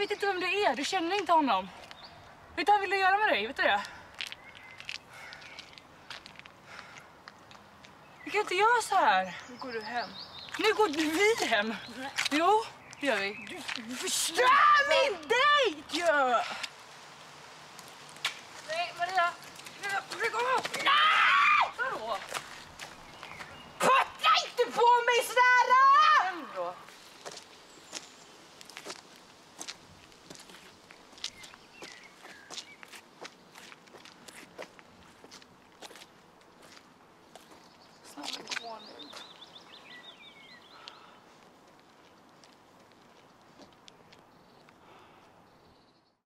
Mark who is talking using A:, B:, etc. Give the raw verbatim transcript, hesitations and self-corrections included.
A: vet inte vem det är. Du känner inte honom. Vet du vad han ville göra med dig? Vet du det? Vi kan inte göra så här.
B: Nu går du hem.
A: Nu går vi hem. Nej. Jo, det gör vi.
B: Du förstör min dejt!
A: Ja. Nej, Maria. Lägg av! Nej!